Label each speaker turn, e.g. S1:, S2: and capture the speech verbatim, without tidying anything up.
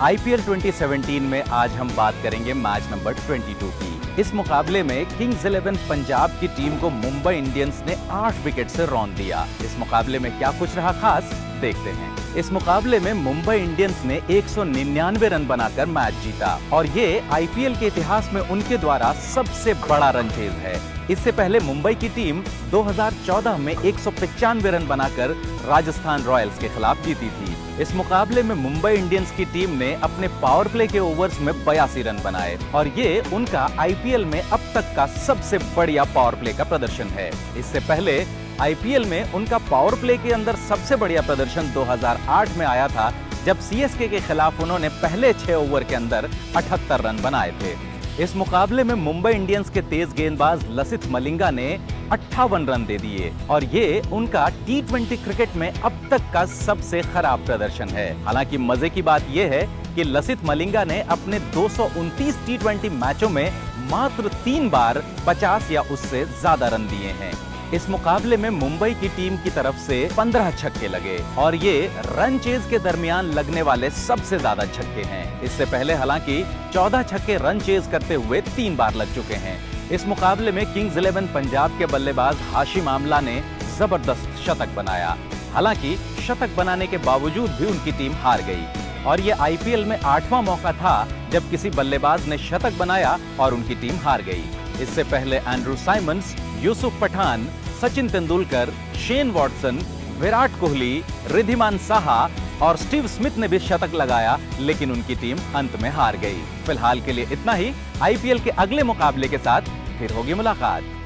S1: IPL twenty seventeen में आज हम बात करेंगे मैच नंबर बाईस की। इस मुकाबले में किंग्स इलेवन पंजाब की टीम को मुंबई इंडियंस ने आठ विकेट से रौंद दिया। इस मुकाबले में क्या कुछ रहा खास, देखते हैं। इस मुकाबले में मुंबई इंडियंस ने एक सौ निन्यानवे रन बनाकर मैच जीता और ये आईपीएल के इतिहास में उनके द्वारा सबसे बड़ा रन चेज है। इससे पहले मुंबई की टीम दो हज़ार चौदह में एक सौ पचानवे रन बनाकर राजस्थान रॉयल्स के खिलाफ जीती थी। इस मुकाबले में मुंबई इंडियंस की टीम ने अपने पावर प्ले के ओवर्स में बयासी रन बनाए और ये उनका आईपीएल में अब तक का सबसे बढ़िया पावर प्ले का प्रदर्शन है। इससे पहले आईपीएल में उनका पावर प्ले के अंदर सबसे बढ़िया प्रदर्शन दो हज़ार आठ में आया था, जब सीएसके के खिलाफ उन्होंने पहले छह ओवर के अंदर अठहत्तर रन बनाए थे। इस मुकाबले में मुंबई इंडियंस के तेज गेंदबाज लसिथ मलिंगा ने अट्ठावन रन दे दिए और ये उनका टी ट्वेंटी क्रिकेट में अब तक का सबसे खराब प्रदर्शन है। हालांकि मजे की बात यह है कि लसिथ मलिंगा ने अपने दो सौ उनतीस टी ट्वेंटी मैचों में मात्र तीन बार पचास या उससे ज्यादा रन दिए हैं। इस मुकाबले में मुंबई की टीम की तरफ से पंद्रह छक्के लगे और ये रन चेज के दरमियान लगने वाले सबसे ज्यादा छक्के हैं। इससे पहले हालांकि चौदह छक्के रन चेज करते हुए तीन बार लग चुके हैं। इस मुकाबले में किंग्स इलेवन पंजाब के बल्लेबाज हाशिम आमला ने जबरदस्त शतक बनाया। हालांकि शतक बनाने के बावजूद भी उनकी टीम हार गई और ये आईपीएल में आठवां मौका था जब किसी बल्लेबाज ने शतक बनाया और उनकी टीम हार गई। इससे पहले Andrew Symonds, Yusuf Pathan, Sachin Tendulkar, Shane Watson, Virat Kohli, Wriddhiman Saha और स्टीव स्मिथ ने भी शतक लगाया, लेकिन उनकी टीम अंत में हार गई। फिलहाल के लिए इतना ही। आईपीएल के अगले मुकाबले के साथ फिर होगी मुलाकात।